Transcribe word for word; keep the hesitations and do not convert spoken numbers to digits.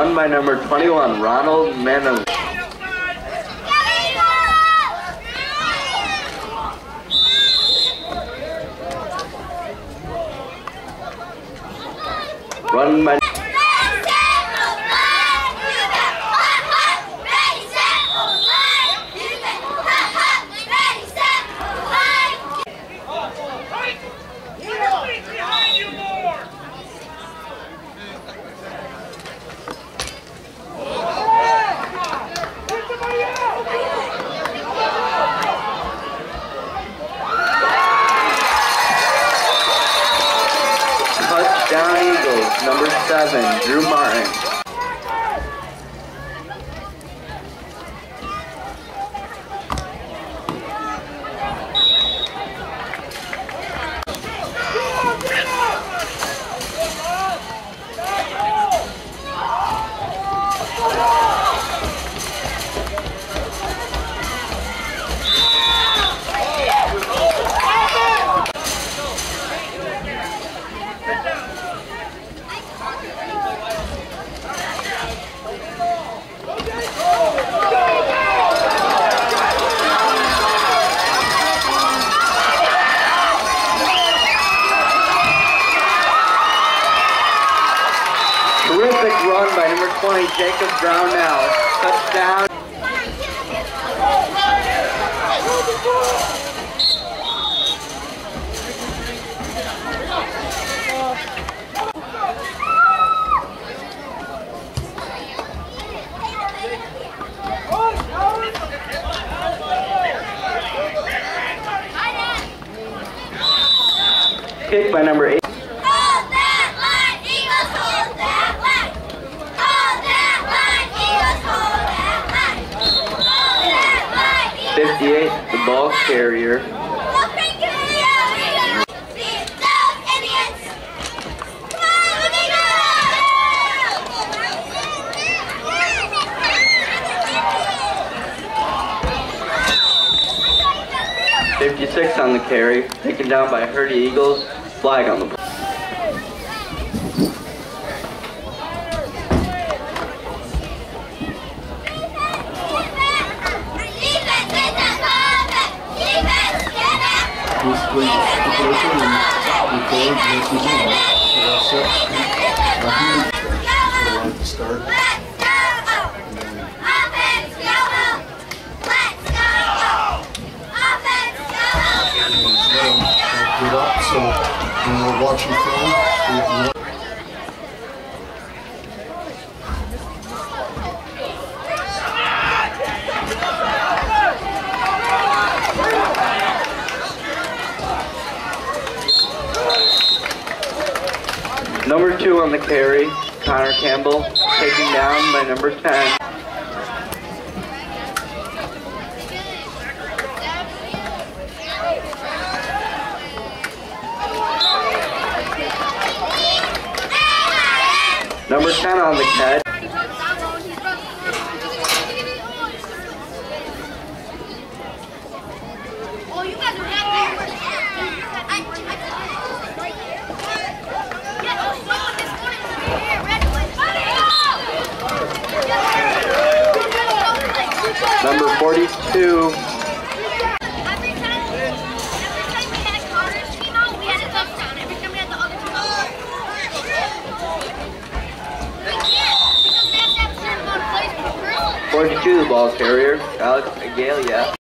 run by number twenty-one, Ronald Manon. Run by Touchdown Eagles, number seven, Drew Martin. Terrific run by number twenty, Jacob Brownell. Touchdown. Kick by number eight. fifty-eight, the ball carrier. fifty-six on the carry, taken down by Hurdy Eagles. Flag on the play. Basically, preparation and record what we do. So that's it. I like to start. Get up, so when we're watching film, we Number two on the carry, Connor Campbell, taken down by number ten. Number ten on the catch. Number forty-two. Every time, every time we had Connor's team out, we had a touchdown. Every time we had the other team out. We can't, because we have to have certain amount of plays per person. forty-two, the ball carrier, Alex Agalia.